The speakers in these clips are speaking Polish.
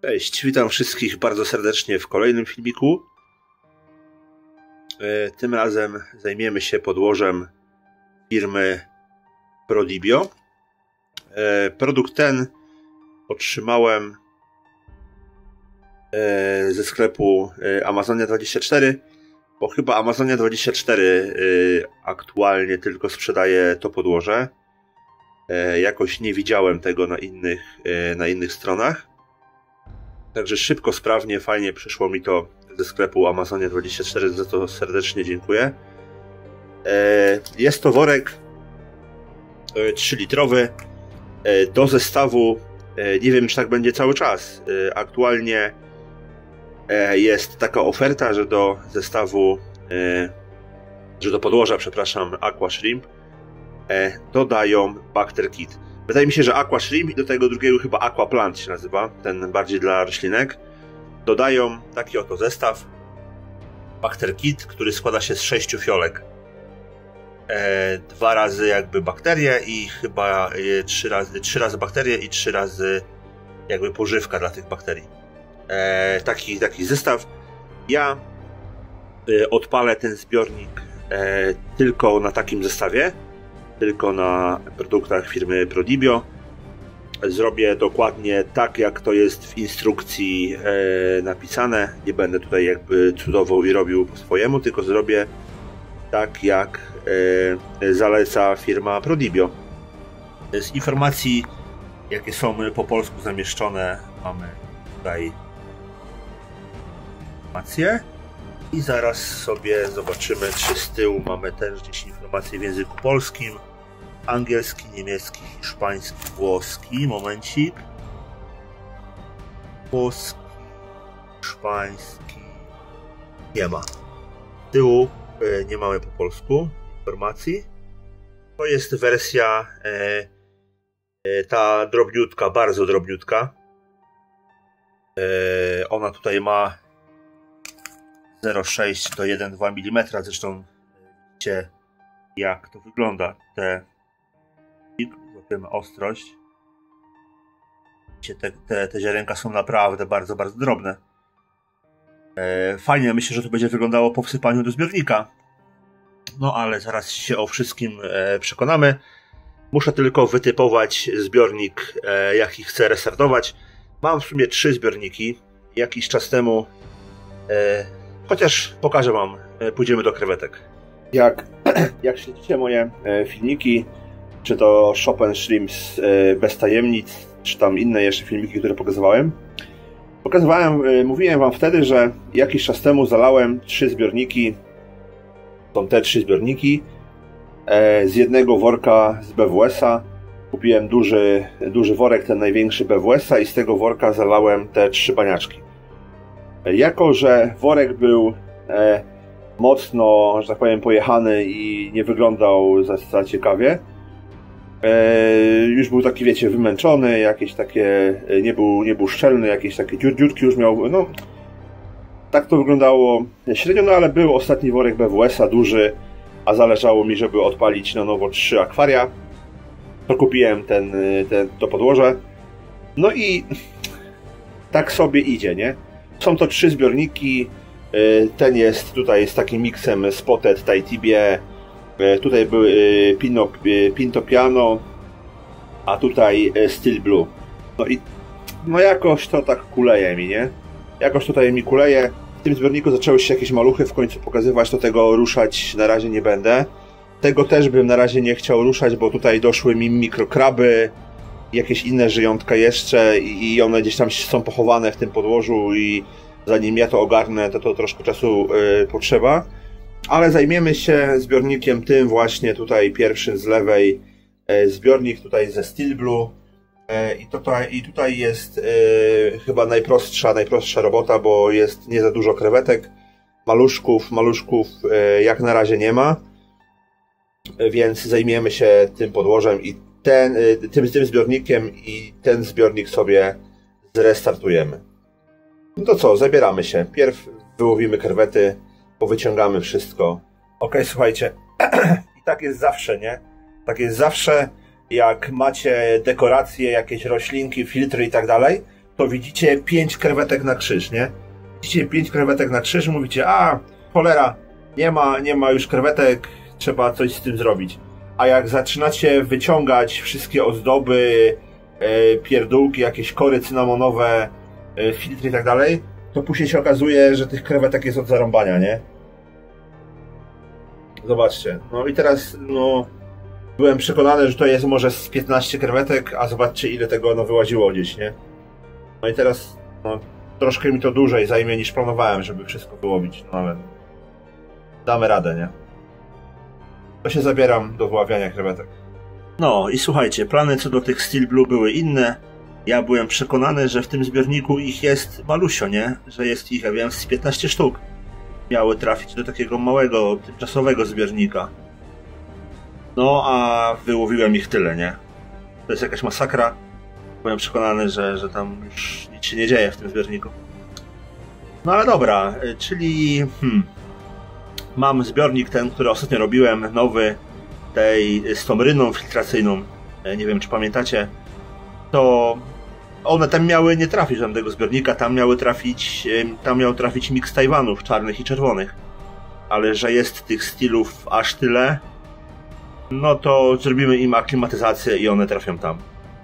Cześć, witam wszystkich bardzo serdecznie w kolejnym filmiku. Tym razem zajmiemy się podłożem firmy Prodibio. Produkt ten otrzymałem ze sklepu Amazonia24, bo chyba Amazonia24 aktualnie tylko sprzedaje to podłoże. Jakoś nie widziałem tego na innych stronach. Także szybko, sprawnie, fajnie przyszło mi to ze sklepu Amazonia24, za to serdecznie dziękuję. Jest to worek 3-litrowy do zestawu. Nie wiem, czy tak będzie cały czas. Aktualnie jest taka oferta, że do zestawu, że do podłoża, przepraszam, Aqua Shrimp dodają Bacter Kit. Wydaje mi się, że Aqua Shrimp i do tego drugiego chyba Aqua Plant się nazywa, ten bardziej dla roślinek. Dodają taki oto zestaw Bacter Kit, który składa się z 6 fiolek. 2 razy jakby bakterie i chyba 3 razy bakterie i 3 razy jakby pożywka dla tych bakterii. Taki zestaw. Ja odpalę ten zbiornik tylko na takim zestawie. Tylko na produktach firmy Prodibio. Zrobię dokładnie tak, jak to jest w instrukcji napisane. Nie będę tutaj jakby cudował i robił po swojemu, tylko zrobię tak, jak zaleca firma Prodibio. Z informacji, jakie są po polsku zamieszczone, mamy tutaj informacje. I zaraz sobie zobaczymy, czy z tyłu mamy też gdzieś informacje w języku polskim, angielski, niemiecki, hiszpański, włoski. Momencik. Włoski, hiszpański. Nie ma. Z tyłu nie mamy po polsku informacji. To jest wersja ta drobniutka, bardzo drobniutka. Ona tutaj ma 0,6 do 1,2 mm. Zresztą widzicie, jak to wygląda. Złapiemy ostrość. Te ziarenka są naprawdę bardzo, bardzo drobne. Fajnie, myślę, że to będzie wyglądało po wsypaniu do zbiornika. No ale zaraz się o wszystkim przekonamy. Muszę tylko wytypować zbiornik, jaki chcę restartować. Mam w sumie 3 zbiorniki. Jakiś czas temu chociaż pokażę wam, pójdziemy do krewetek. Jak śledzicie moje filmiki, czy to Chopin Shrimps bez tajemnic, czy tam inne jeszcze filmiki, które mówiłem wam wtedy, że jakiś czas temu zalałem 3 zbiorniki, są te 3 zbiorniki, z jednego worka z BWS-a. Kupiłem duży worek, ten największy BWS-a, i z tego worka zalałem te 3 baniaczki. Jako że worek był mocno, że tak powiem, pojechany i nie wyglądał za ciekawie, już był taki, wiecie, wymęczony, jakieś takie, nie był szczelny, jakieś takie dziurki już miał, no tak to wyglądało średnio, no ale był ostatni worek BWS-a duży, a zależało mi, żeby odpalić na nowo 3 akwaria. To kupiłem to podłoże, no i tak sobie idzie, nie? Są to 3 zbiorniki. Ten jest tutaj z takim miksem Spotted, Tahitibie. Tutaj był Pinto Piano, a tutaj Steel Blue. No jakoś to tak kuleje mi, nie? Jakoś tutaj mi kuleje. W tym zbiorniku zaczęły się jakieś maluchy w końcu pokazywać, to tego ruszać na razie nie będę. Tego też bym na razie nie chciał ruszać, bo tutaj doszły mi mikrokraby, jakieś inne żyjątka jeszcze i one gdzieś tam są pochowane w tym podłożu i zanim ja to ogarnę, to troszkę czasu potrzeba. Ale zajmiemy się zbiornikiem tym właśnie tutaj pierwszym z lewej. Zbiornik tutaj ze Steel Blue. I tutaj jest chyba najprostsza robota, bo jest nie za dużo krewetek. Maluszków jak na razie nie ma. Więc zajmiemy się tym podłożem i tym zbiornikiem, i ten zbiornik sobie zrestartujemy. No to co, zabieramy się. Pierw wyłowimy krewety, powyciągamy wszystko. Ok, słuchajcie, i tak jest zawsze, nie? Tak jest zawsze, jak macie dekoracje, jakieś roślinki, filtry i tak dalej, to widzicie 5 krewetek na krzyż, nie? Widzicie 5 krewetek na krzyż, mówicie, a cholera, nie ma już krewetek, trzeba coś z tym zrobić. A jak zaczynacie wyciągać wszystkie ozdoby, pierdółki, jakieś kory cynamonowe, filtry i tak dalej, to później się okazuje, że tych krewetek jest od zarąbania, nie? Zobaczcie. No i teraz, no, byłem przekonany, że to jest może z 15 krewetek, a zobaczcie, ile tego no, wyłaziło gdzieś, nie? No i teraz, no, troszkę mi to dłużej zajmie niż planowałem, żeby wszystko wyłowić, no ale damy radę, nie? To się zabieram do wyławiania krewetek. No i słuchajcie, plany co do tych Steel Blue były inne. Ja byłem przekonany, że w tym zbiorniku ich jest malusio, nie? Że jest ich, ja wiem, z 15 sztuk. Miały trafić do takiego małego, tymczasowego zbiornika. No, a wyłowiłem ich tyle, nie? To jest jakaś masakra. Byłem przekonany, że tam już nic się nie dzieje w tym zbiorniku. No ale dobra, czyli... Mam zbiornik ten, który ostatnio robiłem, nowy, z tą ryną filtracyjną. Nie wiem, czy pamiętacie. To one tam miały nie trafić do tego zbiornika, tam miał trafić miks Tajwanów, czarnych i czerwonych. Ale że jest tych stylów aż tyle, no to zrobimy im aklimatyzację i one trafią tam.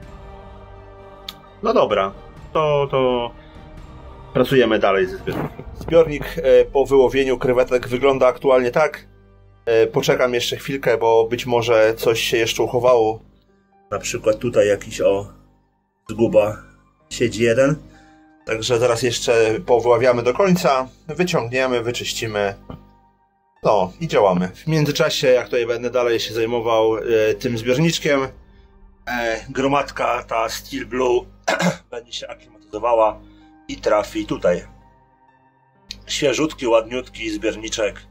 No dobra, to pracujemy dalej ze zbiornikiem. Zbiornik po wyłowieniu krewetek wygląda aktualnie tak. Poczekam jeszcze chwilkę, bo być może coś się jeszcze uchowało. Na przykład tutaj jakiś zguba siedzi jeden. Także zaraz jeszcze powyławiamy do końca, wyciągniemy, wyczyścimy. No i działamy. W międzyczasie, jak tutaj będę dalej się zajmował tym zbiorniczkiem, gromadka ta Steel Blue będzie się aklimatyzowała i trafi tutaj. Świeżutki, ładniutki zbiorniczek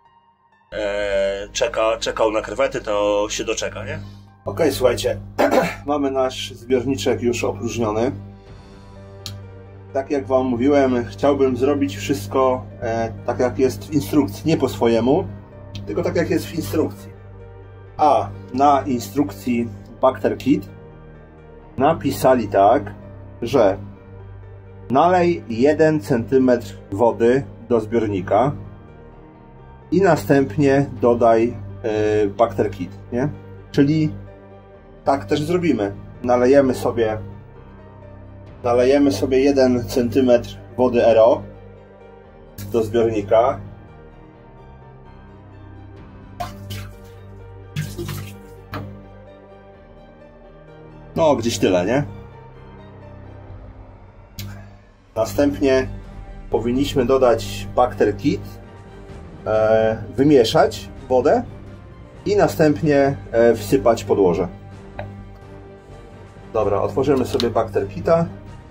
czekał na krewety, to się doczeka, nie? Okej, słuchajcie, mamy nasz zbiorniczek już opróżniony. Tak jak wam mówiłem, chciałbym zrobić wszystko tak jak jest w instrukcji, nie po swojemu, tylko tak jak jest w instrukcji. A na instrukcji Bacter Kit napisali tak, że nalej 1 cm wody do zbiornika i następnie dodaj Bacter Kit, nie? Czyli tak też zrobimy. Nalejemy sobie 1 cm wody RO do zbiornika. No, gdzieś tyle, nie? Następnie powinniśmy dodać Bacter Kit, wymieszać wodę i następnie wsypać podłoże. Dobra, otworzymy sobie Bacter Kita.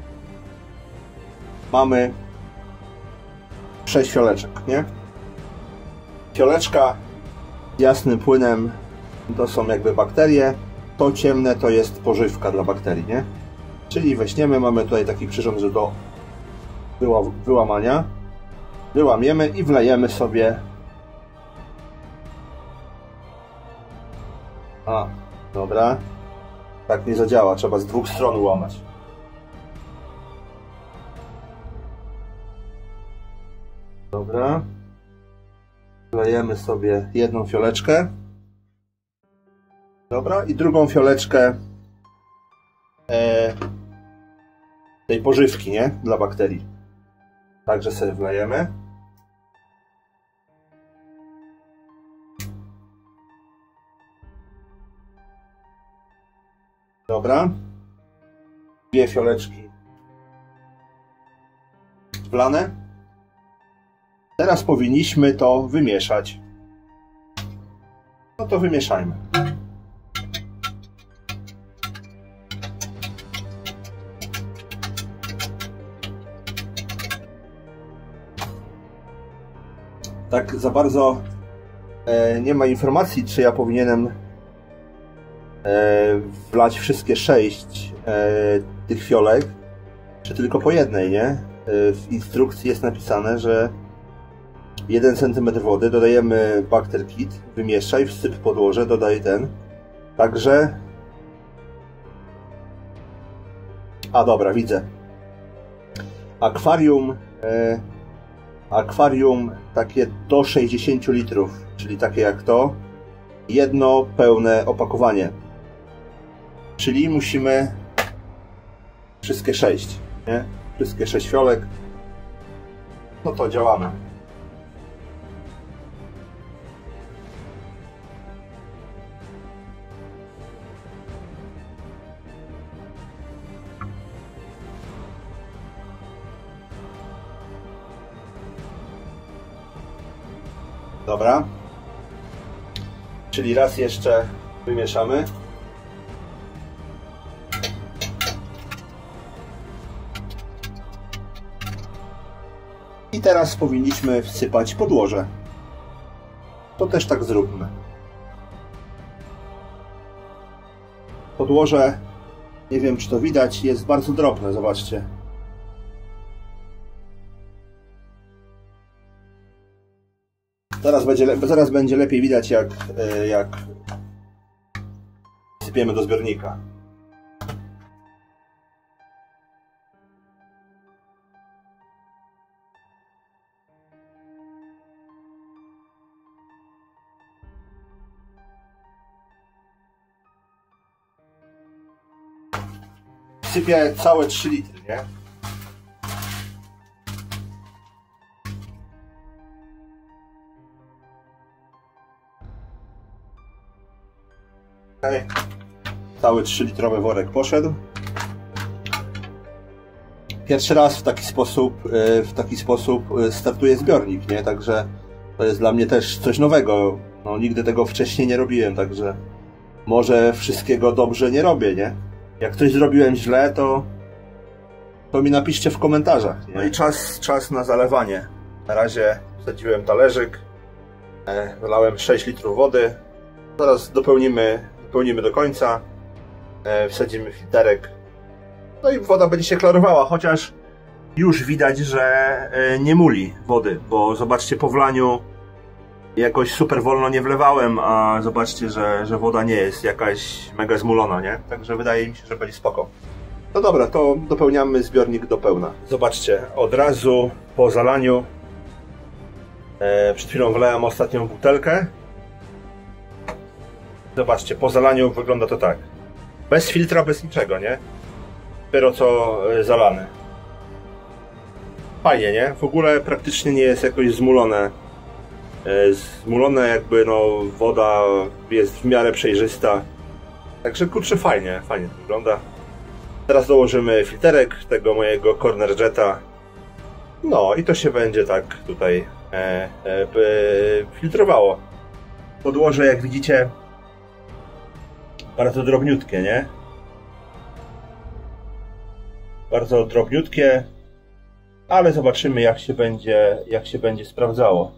Mamy 6 fioleczek, nie? Fioleczka z jasnym płynem to są jakby bakterie, to ciemne to jest pożywka dla bakterii, nie? Czyli weźmiemy, mamy tutaj taki przyrząd, że do wyłamania wyłamiemy i wlejemy sobie. Dobra. Tak nie zadziała, trzeba z dwóch stron łamać. Dobra. Wlejemy sobie jedną fioleczkę. Dobra, i drugą fioleczkę tej pożywki, nie? Dla bakterii. Także sobie wlejemy. Dobra. 2 fioleczki wlane. Teraz powinniśmy to wymieszać. No to wymieszajmy. Tak za bardzo nie ma informacji, czy ja powinienem wlać wszystkie 6 tych fiolek, czy tylko po jednej, nie? W instrukcji jest napisane, że 1 cm wody, dodajemy Bacter Kit, wymieszaj, wsyp podłoże, dodaj ten. Także... A dobra, widzę. akwarium takie do 60 litrów, czyli takie jak to, jedno pełne opakowanie. Czyli musimy wszystkie 6, nie? Wszystkie 6 fiolek. No to działamy. Dobra. Czyli raz jeszcze wymieszamy. I teraz powinniśmy wsypać podłoże. To też tak zróbmy. Podłoże, nie wiem czy to widać, jest bardzo drobne, zobaczcie. Zaraz będzie lepiej widać, jak sypiemy do zbiornika. Sypię całe 3 litry, nie? Okay. Cały 3-litrowy worek poszedł. Pierwszy raz w taki sposób startuje zbiornik, nie? Także to jest dla mnie też coś nowego. No, nigdy tego wcześniej nie robiłem, także może wszystkiego dobrze nie robię, nie? Jak coś zrobiłem źle, to mi napiszcie w komentarzach. Nie? No i czas na zalewanie. Na razie wsadziłem talerzyk, wylałem 6 litrów wody. Zaraz dopełnimy do końca, wsadzimy filterek. No i woda będzie się klarowała, chociaż już widać, że nie muli wody, bo zobaczcie, po wlaniu jakoś super wolno nie wlewałem, a zobaczcie, że woda nie jest jakaś mega zmulona, nie? Także wydaje mi się, że będzie spoko. No dobra, to dopełniamy zbiornik do pełna. Zobaczcie, od razu po zalaniu przed chwilą wlałem ostatnią butelkę. Zobaczcie, po zalaniu wygląda to tak. Bez filtra, bez niczego, nie? Dopiero co zalane. Fajnie, nie? W ogóle praktycznie nie jest jakoś zmulone. Jakby no woda jest w miarę przejrzysta. Także kurczę, fajnie to wygląda. Teraz dołożymy filterek tego mojego Corner Jetta. No i to się będzie tak tutaj filtrowało. Podłoże, jak widzicie, bardzo drobniutkie, nie? Bardzo drobniutkie, ale zobaczymy, jak się będzie sprawdzało.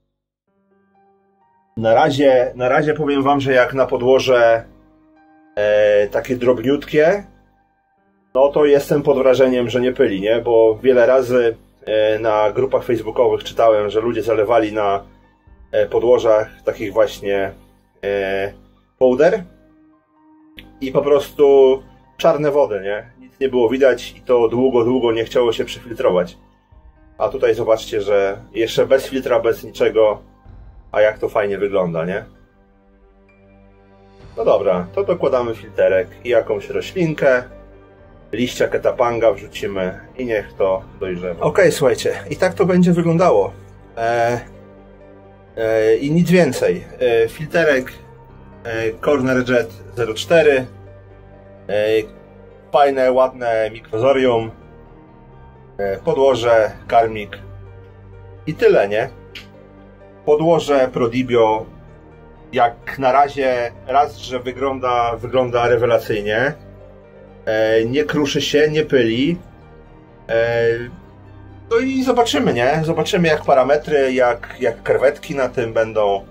Na razie powiem wam, że jak na podłoże takie drobniutkie, no to jestem pod wrażeniem, że nie pyli, nie? Bo wiele razy na grupach facebookowych czytałem, że ludzie zalewali na podłożach takich właśnie powder i po prostu czarne wody, nie? Nic nie było widać i to długo nie chciało się przefiltrować. A tutaj zobaczcie, że jeszcze bez filtra, bez niczego, a jak to fajnie wygląda, nie? No dobra, to dokładamy filterek i jakąś roślinkę, liścia ketapanga wrzucimy i niech to dojrzewa. Okej, słuchajcie, i tak to będzie wyglądało. I nic więcej. Filterek Corner Jet 04, fajne, ładne mikrozorium, podłoże, karmik i tyle, nie? Podłoże Prodibio jak na razie że wygląda rewelacyjnie, nie kruszy się, nie pyli. No i zobaczymy, nie? Zobaczymy jak parametry, jak krewetki na tym będą.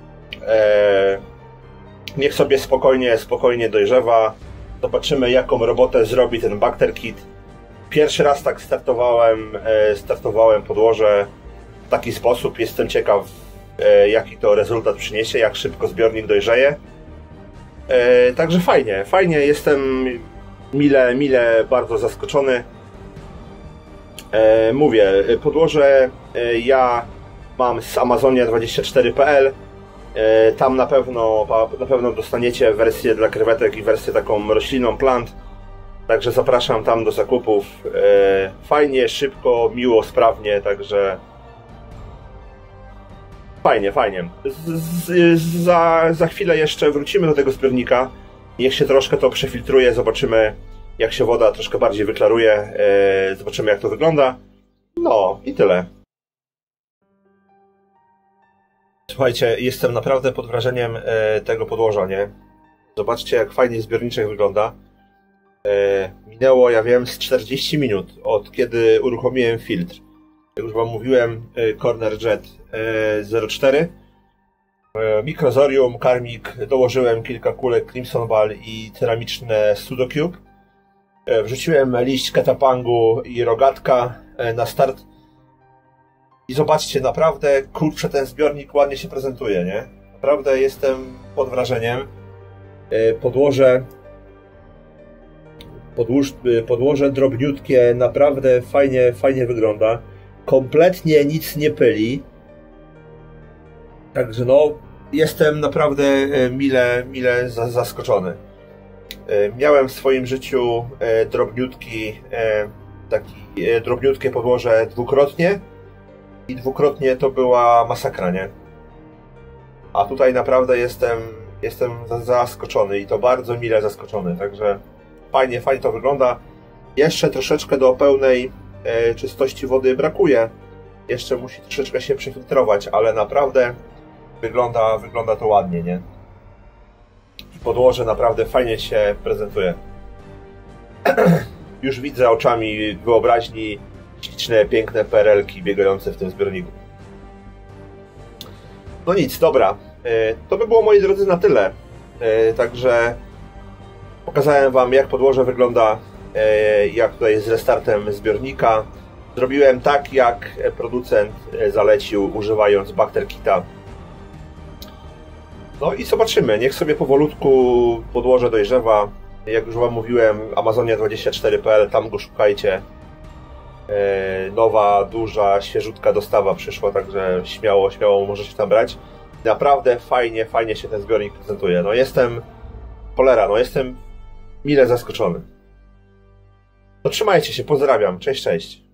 Niech sobie spokojnie dojrzewa. Zobaczymy jaką robotę zrobi ten Bacter Kit. Pierwszy raz tak startowałem podłoże w taki sposób. Jestem ciekaw jaki to rezultat przyniesie, jak szybko zbiornik dojrzeje. Także fajnie. Jestem mile bardzo zaskoczony. Mówię, podłoże ja mam z Amazonia24.pl. Tam na pewno dostaniecie wersję dla krewetek i wersję taką roślinną plant. Także zapraszam tam do zakupów. Fajnie, szybko, miło, sprawnie, także fajnie. Za chwilę jeszcze wrócimy do tego zbiornika. Niech się troszkę to przefiltruje, zobaczymy jak się woda troszkę bardziej wyklaruje, zobaczymy jak to wygląda. No i tyle. Słuchajcie, jestem naprawdę pod wrażeniem tego podłoża, nie? Zobaczcie jak fajnie zbiorniczek wygląda. Minęło, ja wiem, z 40 minut od kiedy uruchomiłem filtr. Jak już wam mówiłem, Corner Jet 04. Mikrozorium, karmik, dołożyłem kilka kulek Crimson Ball i ceramiczne Sudocube. Wrzuciłem liść ketapangu i rogatka na start. I zobaczcie, naprawdę, kurczę, ten zbiornik ładnie się prezentuje, nie? Naprawdę jestem pod wrażeniem. Podłoże drobniutkie, naprawdę fajnie wygląda. Kompletnie nic nie pyli. Także no, jestem naprawdę mile zaskoczony. Miałem w swoim życiu drobniutkie podłoże dwukrotnie i dwukrotnie to była masakra, nie? A tutaj naprawdę jestem zaskoczony i to bardzo mile zaskoczony, także fajnie to wygląda. Jeszcze troszeczkę do pełnej czystości wody brakuje. Jeszcze musi troszeczkę się przefiltrować, ale naprawdę wygląda to ładnie, nie? I podłoże naprawdę fajnie się prezentuje. Już widzę oczami wyobraźni śliczne, piękne perelki biegające w tym zbiorniku. No nic, dobra. To by było, moi drodzy, na tyle. Także pokazałem wam, jak podłoże wygląda, jak tutaj z restartem zbiornika. Zrobiłem tak, jak producent zalecił, używając BacterKita. No i zobaczymy, niech sobie powolutku podłoże dojrzewa. Jak już wam mówiłem, Amazonia24.pl, tam go szukajcie. Nowa, duża, świeżutka dostawa przyszła, także śmiało możecie tam brać. Naprawdę fajnie się ten zbiornik prezentuje. No jestem mile zaskoczony. No trzymajcie się, pozdrawiam, cześć.